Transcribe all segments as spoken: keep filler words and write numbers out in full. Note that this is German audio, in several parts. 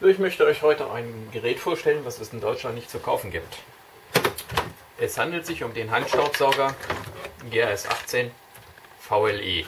Ich möchte euch heute ein Gerät vorstellen, was es in Deutschland nicht zu kaufen gibt. Es handelt sich um den Handstaubsauger G R S achtzehn V L E.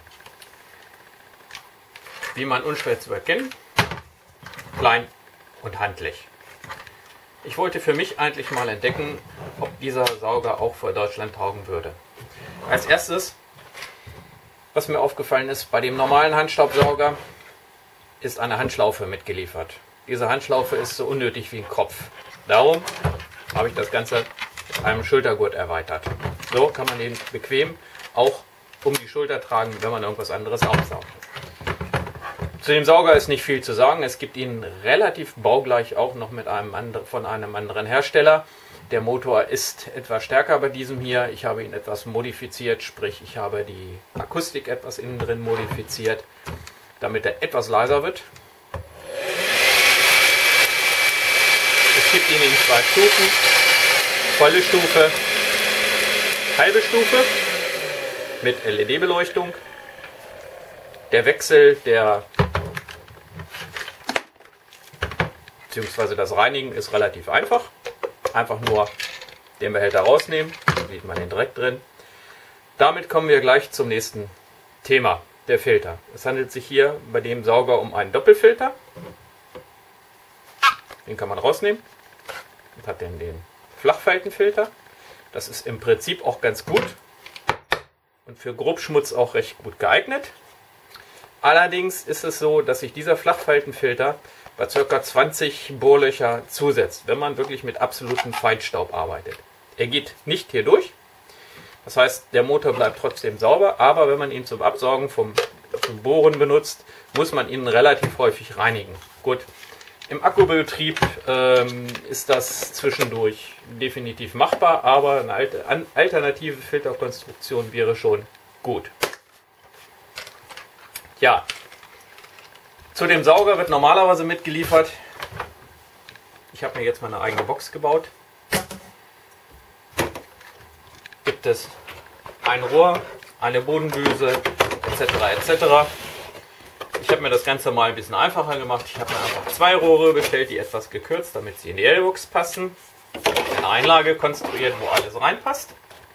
Wie man unschwer zu erkennen, klein und handlich. Ich wollte für mich eigentlich mal entdecken, ob dieser Sauger auch für Deutschland taugen würde. Als erstes, was mir aufgefallen ist, bei dem normalen Handstaubsauger ist eine Handschlaufe mitgeliefert. Diese Handschlaufe ist so unnötig wie ein Kropf. Darum habe ich das Ganze mit einem Schultergurt erweitert. So kann man den bequem auch um die Schulter tragen, wenn man irgendwas anderes aufsaugt. Zu dem Sauger ist nicht viel zu sagen. Es gibt ihn relativ baugleich auch noch mit einem anderen, von einem anderen Hersteller. Der Motor ist etwas stärker bei diesem hier. Ich habe ihn etwas modifiziert, sprich ich habe die Akustik etwas innen drin modifiziert, damit er etwas leiser wird. Es gibt ihn in zwei Stufen, volle Stufe, halbe Stufe mit L E D-Beleuchtung. Der Wechsel der beziehungsweise das Reinigen ist relativ einfach. Einfach nur den Behälter rausnehmen, dann sieht man den direkt drin. Damit kommen wir gleich zum nächsten Thema, der Filter. Es handelt sich hier bei dem Sauger um einen Doppelfilter. Den kann man rausnehmen und hat dann den Flachfaltenfilter. Das ist im Prinzip auch ganz gut und für Grobschmutz auch recht gut geeignet. Allerdings ist es so, dass sich dieser Flachfaltenfilter bei ca. zwanzig Bohrlöcher zusetzt, wenn man wirklich mit absolutem Feinstaub arbeitet. Er geht nicht hier durch, das heißt, der Motor bleibt trotzdem sauber, aber wenn man ihn zum Absaugen vom, zum Bohren benutzt, muss man ihn relativ häufig reinigen. Gut, im Akkubetrieb ähm, ist das zwischendurch definitiv machbar, aber eine alte, an, alternative Filterkonstruktion wäre schon gut. Ja. Zu dem Sauger wird normalerweise mitgeliefert. Ich habe mir jetzt meine eigene Box gebaut. Gibt es ein Rohr, eine Bodendüse et cetera et cetera. Ich habe mir das Ganze mal ein bisschen einfacher gemacht. Ich habe mir einfach zwei Rohre bestellt, die etwas gekürzt, damit sie in die L-Box passen. Eine Einlage konstruiert, wo alles reinpasst.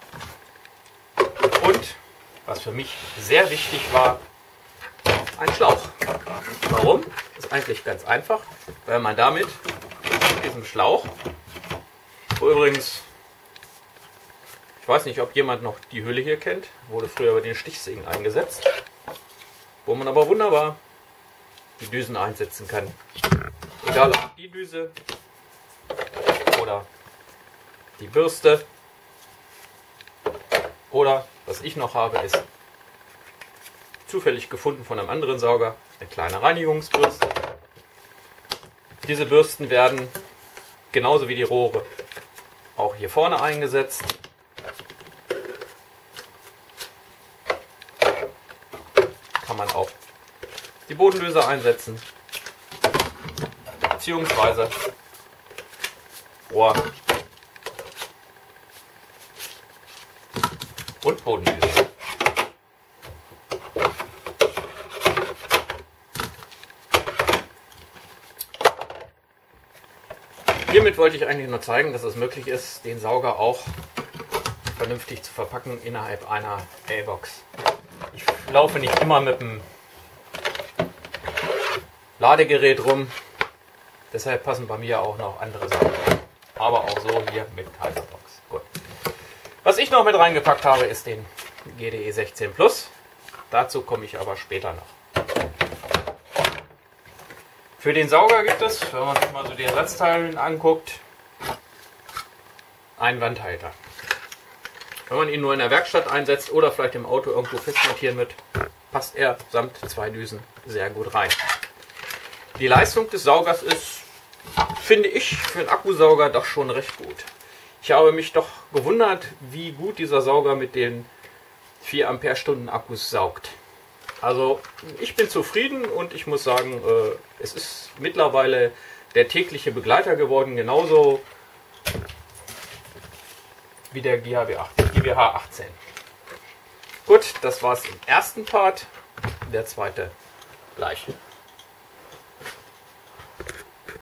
Und, was für mich sehr wichtig war, ein Schlauch. Warum? Das ist eigentlich ganz einfach, weil man damit mit diesem Schlauch, wo übrigens, ich weiß nicht, ob jemand noch die Hülle hier kennt, wurde früher bei den Stichsägen eingesetzt, wo man aber wunderbar die Düsen einsetzen kann. Egal ob die Düse oder die Bürste oder was ich noch habe ist zufällig gefunden von einem anderen Sauger, eine kleine Reinigungsbürste. Diese Bürsten werden genauso wie die Rohre auch hier vorne eingesetzt. Kann man auch die Bodendüse einsetzen, beziehungsweise Rohr und Bodendüse. Hiermit wollte ich eigentlich nur zeigen, dass es möglich ist, den Sauger auch vernünftig zu verpacken innerhalb einer L-Box. Ich laufe nicht immer mit dem Ladegerät rum, deshalb passen bei mir auch noch andere Sachen. Aber auch so hier mit kalter Box. Gut. Was ich noch mit reingepackt habe, ist den G D E sechzehn Plus. Dazu komme ich aber später noch. Für den Sauger gibt es, wenn man sich mal so die Ersatzteile anguckt, einen Wandhalter. Wenn man ihn nur in der Werkstatt einsetzt oder vielleicht im Auto irgendwo festmontieren wird, passt er samt zwei Düsen sehr gut rein. Die Leistung des Saugers ist, finde ich, für einen Akkusauger doch schon recht gut. Ich habe mich doch gewundert, wie gut dieser Sauger mit den vier Ampere-Stunden Akkus saugt. Also ich bin zufrieden und ich muss sagen, äh, es ist mittlerweile der tägliche Begleiter geworden, genauso wie der G W H achtzehn. Gut, das war's im ersten Part, der zweite gleich.